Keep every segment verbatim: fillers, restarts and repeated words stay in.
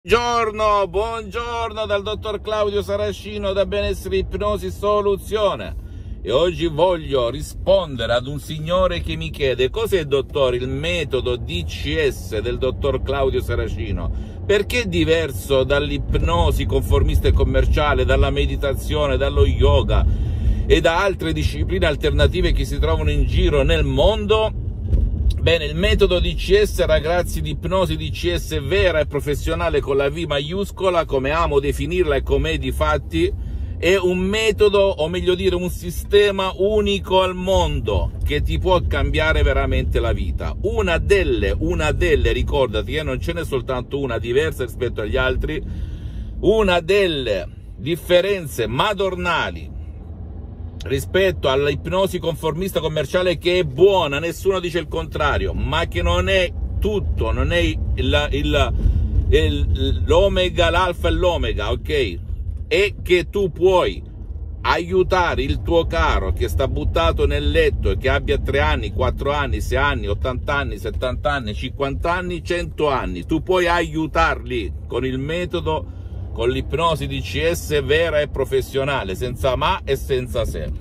Buongiorno, buongiorno dal dottor Claudio Saracino da Benessere Ipnosi Soluzione e oggi voglio rispondere ad un signore che mi chiede: cos'è, dottore, il metodo D C S del dottor Claudio Saracino? Perché è diverso dall'ipnosi conformista e commerciale, dalla meditazione, dallo yoga e da altre discipline alternative che si trovano in giro nel mondo? Bene, il metodo D C S, ragazzi, di ipnosi D C S vera e professionale con la V maiuscola, come amo definirla e com'è di fatti, è un metodo, o meglio dire un sistema unico al mondo che ti può cambiare veramente la vita. Una delle, una delle, ricordati che non ce n'è soltanto una diversa rispetto agli altri, una delle differenze madornali rispetto all'ipnosi conformista commerciale, che è buona, nessuno dice il contrario, ma che non è tutto, non è l'omega, l'alfa e l'omega, ok? E che tu puoi aiutare il tuo caro che sta buttato nel letto e che abbia tre anni, quattro anni, sei anni, ottanta anni, settanta anni, cinquanta anni, cento anni, tu puoi aiutarli con il metodo, con l'ipnosi D C S vera e professionale, senza ma e senza se.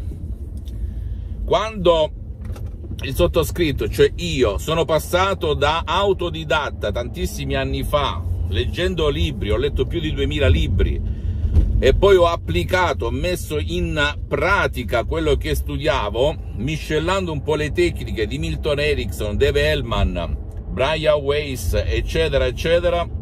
Quando il sottoscritto, cioè io, sono passato da autodidatta tantissimi anni fa, leggendo libri, ho letto più di duemila libri, e poi ho applicato, ho messo in pratica quello che studiavo, miscelando un po' le tecniche di Milton Erickson, Dave Hellman, Brian Weiss, eccetera, eccetera.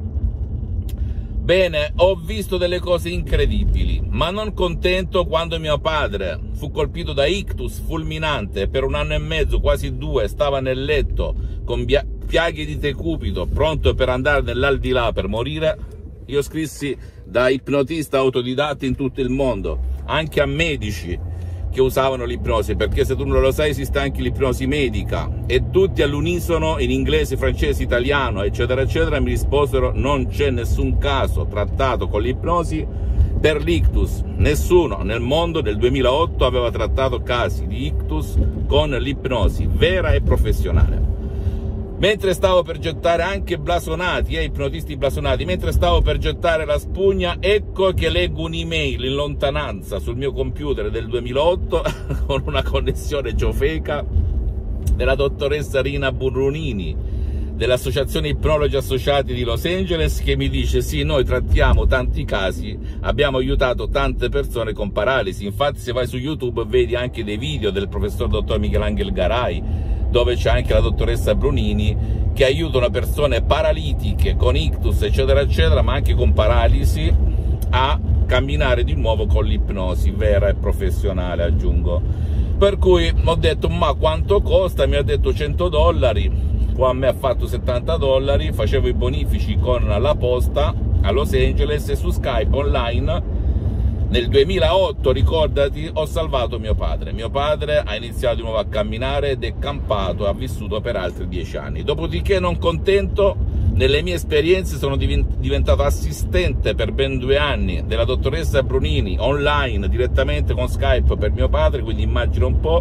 Bene, ho visto delle cose incredibili, ma non contento, quando mio padre fu colpito da ictus fulminante, per un anno e mezzo, quasi due, stava nel letto con piaghe di decubito, pronto per andare nell'aldilà per morire, io scrissi da ipnotista autodidatta in tutto il mondo, anche a medici che usavano l'ipnosi, perché se tu non lo sai esiste anche l'ipnosi medica, e tutti all'unisono, in inglese, francese, italiano, eccetera eccetera, mi risposero: non c'è nessun caso trattato con l'ipnosi per l'ictus, nessuno nel mondo nel duemilaotto aveva trattato casi di ictus con l'ipnosi vera e professionale. Mentre stavo per gettare, anche blasonati, eh, ipnotisti blasonati, mentre stavo per gettare la spugna, ecco che leggo un'email in lontananza sul mio computer del duemilaotto con una connessione ciofeca della dottoressa Rina Burrunini dell'Associazione Ipnologi Associati di Los Angeles, che mi dice: sì, noi trattiamo tanti casi, abbiamo aiutato tante persone con paralisi. Infatti se vai su YouTube vedi anche dei video del professor dottor Michelangelo Garai, dove c'è anche la dottoressa Brunini, che aiutano persone paralitiche con ictus, eccetera eccetera, ma anche con paralisi, a camminare di nuovo con l'ipnosi vera e professionale, aggiungo. Per cui ho detto: ma quanto costa? Mi ha detto cento dollari, poi a me ha fatto settanta dollari, facevo i bonifici con la posta a Los Angeles, e su Skype online nel duemilaotto, ricordati, ho salvato mio padre. Mio padre ha iniziato di nuovo a camminare ed è campato, ha vissuto per altri dieci anni. Dopodiché, non contento, nelle mie esperienze sono diventato assistente per ben due anni della dottoressa Brunini, online, direttamente con Skype per mio padre, quindi immagino un po'.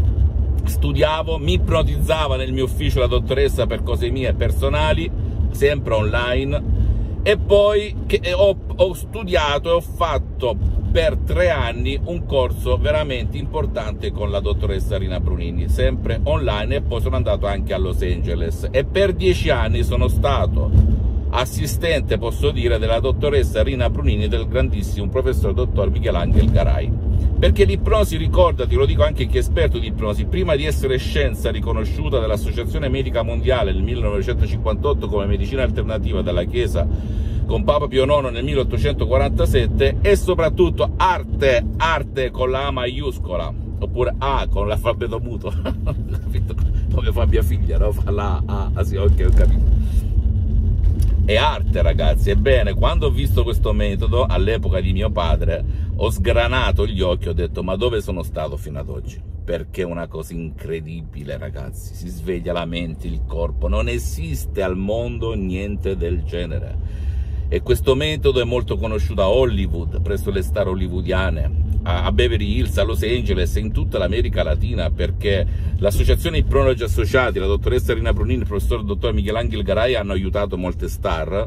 Studiavo, mi ipnotizzava nel mio ufficio la dottoressa per cose mie personali, sempre online. E poi che ho, ho studiato e ho fatto per tre anni un corso veramente importante con la dottoressa Rina Brunini, sempre online, e poi sono andato anche a Los Angeles, e per dieci anni sono stato assistente, posso dire, della dottoressa Rina Brunini e del grandissimo professor dottor Michelangelo Garai. Perché l'ipnosi, ricordati, lo dico anche chi è esperto di ipnosi, prima di essere scienza riconosciuta dall'Associazione Medica Mondiale nel millenovecentocinquantotto come medicina alternativa dalla Chiesa con Papa Pio nono nel milleottocentoquarantasette, è soprattutto arte, arte con la A maiuscola, oppure A con l'alfabeto muto, capito? Come fa mia figlia, no? Fa la A, ah, sì, ok, ho capito. È arte, ragazzi. Ebbene, quando ho visto questo metodo all'epoca di mio padre, ho sgranato gli occhi, ho detto: ma dove sono stato fino ad oggi? Perché è una cosa incredibile, ragazzi, si sveglia la mente, il corpo, non esiste al mondo niente del genere. E questo metodo è molto conosciuto a Hollywood, presso le star hollywoodiane, a Beverly Hills, a Los Angeles e in tutta l'America Latina, perché l'associazione Ipnologi Associati, la dottoressa Rina Brunini e il professor dottor Michelangelo Garai hanno aiutato molte star.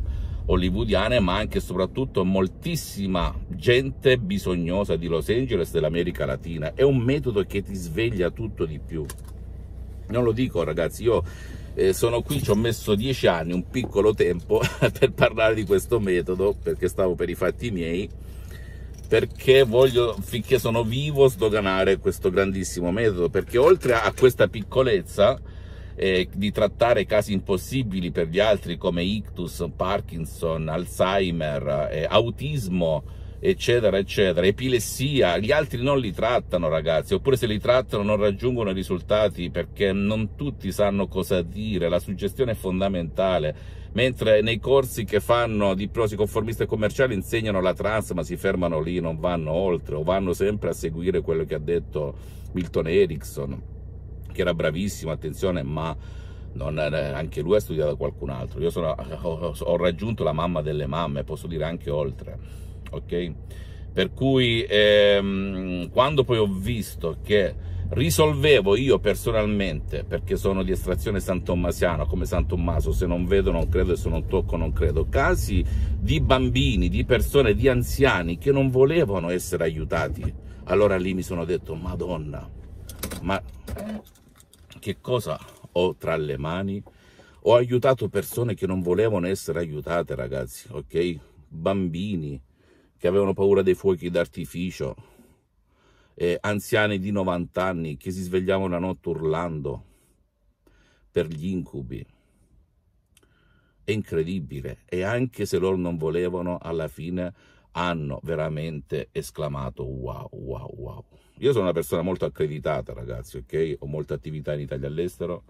hollywoodiane, ma anche e soprattutto moltissima gente bisognosa di Los Angeles e dell'America Latina. È un metodo che ti sveglia tutto di più. Non lo dico, ragazzi, io eh, sono qui, ci ho messo dieci anni, un piccolo tempo per parlare di questo metodo, perché stavo per i fatti miei, perché voglio, finché sono vivo, sdoganare questo grandissimo metodo, perché oltre a questa piccolezza eh, di trattare casi impossibili per gli altri come ictus, Parkinson, Alzheimer, eh, autismo, eccetera eccetera, epilessia, gli altri non li trattano, ragazzi, oppure se li trattano non raggiungono i risultati perché non tutti sanno cosa dire. La suggestione è fondamentale. Mentre nei corsi che fanno di ipnosi conformista e commerciale insegnano la trance, ma si fermano lì, non vanno oltre, o vanno sempre a seguire quello che ha detto Milton Erickson, che era bravissimo, attenzione, ma non, anche lui ha studiato da qualcun altro. Io sono, ho, ho raggiunto la mamma delle mamme, posso dire anche oltre, ok? Per cui ehm, quando poi ho visto che risolvevo io personalmente, perché sono di estrazione santommasiana come San Tommaso, se non vedo non credo e se non tocco non credo, casi di bambini, di persone, di anziani che non volevano essere aiutati, allora lì mi sono detto: Madonna, ma che cosa ho tra le mani? Ho aiutato persone che non volevano essere aiutate, ragazzi, ok? Bambini che avevano paura dei fuochi d'artificio, Eh, anziani di novanta anni che si svegliavano la notte urlando per gli incubi. È incredibile, e anche se loro non volevano, alla fine hanno veramente esclamato wow, wow, wow. Io sono una persona molto accreditata, ragazzi, ok? Ho molte attività in Italia e all'estero.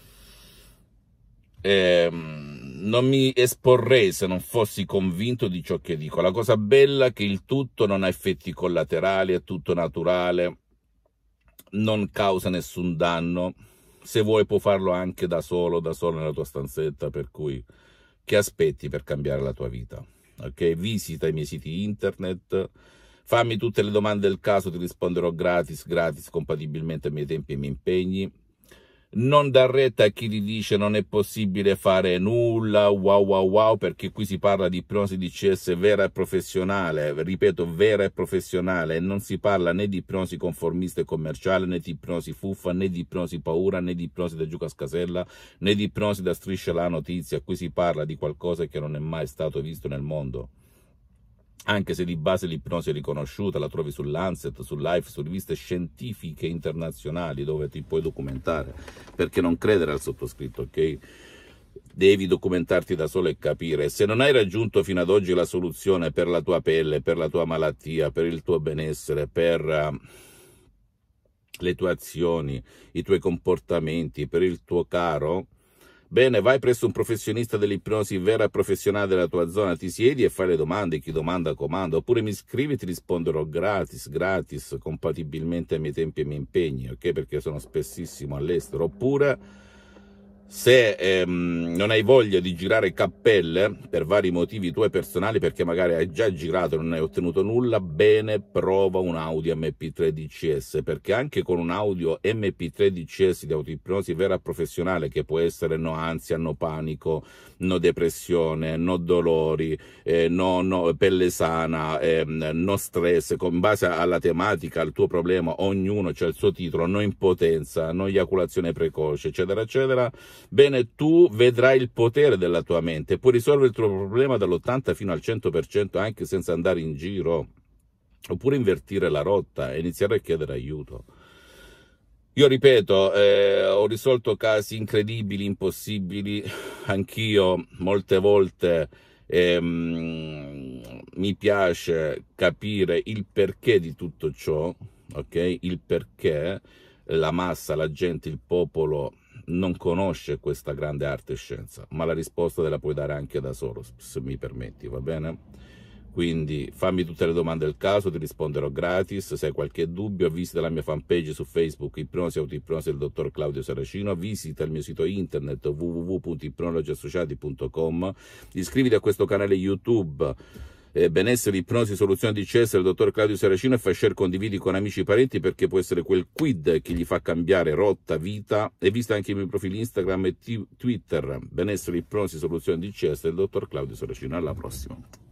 Eh, non mi esporrei se non fossi convinto di ciò che dico. La cosa bella è che il tutto non ha effetti collaterali, è tutto naturale, non causa nessun danno. Se vuoi puoi farlo anche da solo, da solo nella tua stanzetta, per cui che aspetti per cambiare la tua vita? Ok? Visita i miei siti internet, fammi tutte le domande del caso, ti risponderò gratis, gratis, compatibilmente ai miei tempi e ai miei impegni. Non dar retta a chi ti dice non è possibile fare nulla, wow wow wow, perché qui si parla di ipnosi D C S vera e professionale, ripeto, vera e professionale, e non si parla né di ipnosi conformista e commerciale, né di ipnosi fuffa, né di ipnosi paura, né di ipnosi da giù cascasella, né di ipnosi da striscia la notizia. Qui si parla di qualcosa che non è mai stato visto nel mondo. Anche se di base l'ipnosi è riconosciuta, la trovi sull'Lancet, su Life, su riviste scientifiche internazionali dove ti puoi documentare, perché non credere al sottoscritto, ok? Devi documentarti da solo e capire. Se non hai raggiunto fino ad oggi la soluzione per la tua pelle, per la tua malattia, per il tuo benessere, per uh, le tue azioni, i tuoi comportamenti, per il tuo caro, bene, vai presso un professionista dell'ipnosi vera e professionale della tua zona, ti siedi e fai le domande, chi domanda comanda, oppure mi scrivi e ti risponderò gratis, gratis, compatibilmente ai miei tempi e ai miei impegni, ok? Perché sono spessissimo all'estero. Oppure, se ehm, non hai voglia di girare cappelle per vari motivi tuoi personali, perché magari hai già girato e non hai ottenuto nulla, bene, prova un audio M P tre D C S, perché anche con un audio M P tre D C S di autoipnosi vera professionale, che può essere no ansia, no panico, no depressione, no dolori, eh, no, no pelle sana, eh, no stress, con base alla tematica, al tuo problema, ognuno c'ha il suo titolo, no impotenza, no eiaculazione precoce, eccetera eccetera. Bene, tu vedrai il potere della tua mente, puoi risolvere il tuo problema dall'ottanta fino al cento per cento anche senza andare in giro, oppure invertire la rotta e iniziare a chiedere aiuto. Io ripeto, eh, ho risolto casi incredibili, impossibili, anch'io molte volte ehm, mi piace capire il perché di tutto ciò, ok? Il perché la massa, la gente, il popolo non conosce questa grande arte e scienza, ma la risposta te la puoi dare anche da solo, se mi permetti, va bene? Quindi fammi tutte le domande del caso, ti risponderò gratis. Se hai qualche dubbio, visita la mia fanpage su Facebook, Ipnosi Autoipnosi del dottor Claudio Saracino, visita il mio sito internet w w w punto ipnologiassociati punto com, iscriviti a questo canale YouTube eh, benessere, ipnosi, soluzione di C S del dottor Claudio Saracino, e fai share, condividi con amici e parenti, perché può essere quel quid che gli fa cambiare rotta, vita. E vista anche i miei profili Instagram e Twitter, benessere, ipnosi, soluzione di C S del dottor Claudio Saracino. Alla prossima.